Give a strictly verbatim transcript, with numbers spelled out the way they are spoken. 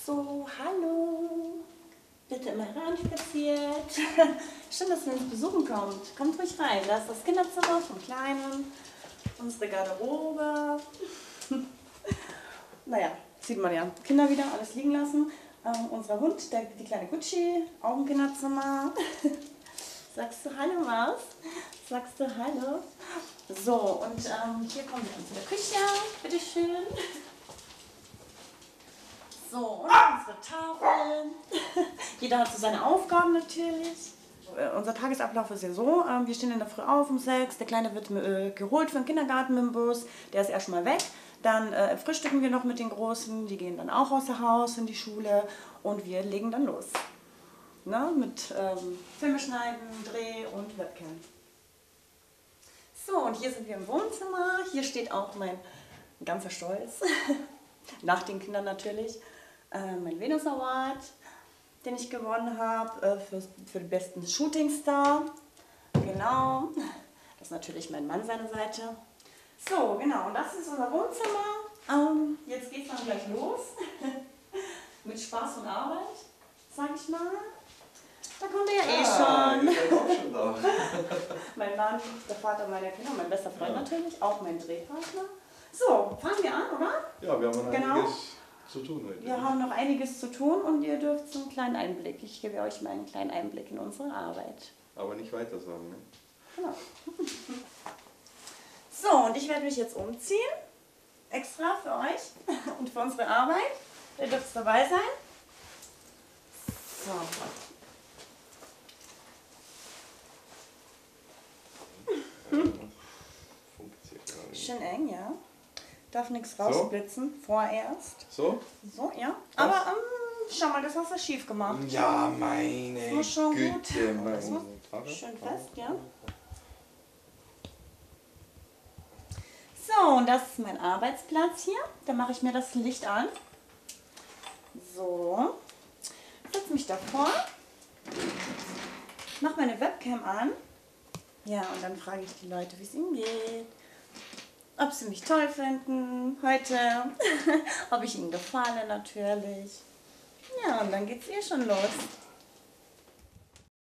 So, hallo. Bitte immer hereinspaziert. Schön, dass ihr uns besuchen kommt. Kommt ruhig rein. Da ist das Kinderzimmer vom Kleinen, unsere Garderobe. Naja, sieht man ja. Kinder wieder, alles liegen lassen. Ähm, unser Hund, der, die kleine Gucci, auch im Kinderzimmer. Sagst du Hallo, Maus? Sagst du Hallo? So, und ähm, hier kommen wir zu der Küche. Bitteschön. So, und unsere Tafeln. Jeder hat so seine Aufgaben natürlich. Äh, unser Tagesablauf ist ja so, äh, wir stehen in der Früh auf um sechs, der Kleine wird äh, geholt für den Kindergarten mit dem Bus, der ist erstmal weg. Dann äh, frühstücken wir noch mit den Großen, die gehen dann auch außer Haus in die Schule und wir legen dann los. Ne? Mit ähm, Filme schneiden, Dreh und Webcam. So, und hier sind wir im Wohnzimmer. Hier steht auch mein ganzer Stolz, nach den Kindern natürlich, äh, mein Venus Award, den ich gewonnen habe äh, für, für den besten Shootingstar. Genau, das ist natürlich mein Mann seine Seite. So, genau, und das ist unser Wohnzimmer. Ähm, jetzt geht es dann gleich los mit Spaß und Arbeit, sag ich mal. Da kommt er ja eh ah, schon. Ihr seid auch schon da. Mein Mann, der Vater meiner Kinder, mein bester Freund ja. natürlich, auch mein Drehpartner. So, fangen wir an, oder? Ja, wir haben noch genau. einiges zu tun heute. Wir haben noch einiges zu tun und ihr dürft so einen kleinen Einblick. Ich gebe euch mal einen kleinen Einblick in unsere Arbeit. Aber nicht weiter sagen, ne? Genau. So, und ich werde mich jetzt umziehen. Extra für euch und für unsere Arbeit. Ihr dürft dabei sein. So. Schön eng, ja. Darf nichts rausblitzen, so? Vorerst. So? So, ja. Aber ähm, schau mal, das hast du schief gemacht. Ja, meine das muss schon Güte. Gut. Meine das muss schön fest, ja. So, und das ist mein Arbeitsplatz hier. Da mache ich mir das Licht an. So. Setze mich davor. Mache meine Webcam an. Ja, und dann frage ich die Leute, wie es ihnen geht. Ob sie mich toll finden heute. Ob ich ihnen gefalle natürlich. Ja, und dann geht's eh schon los.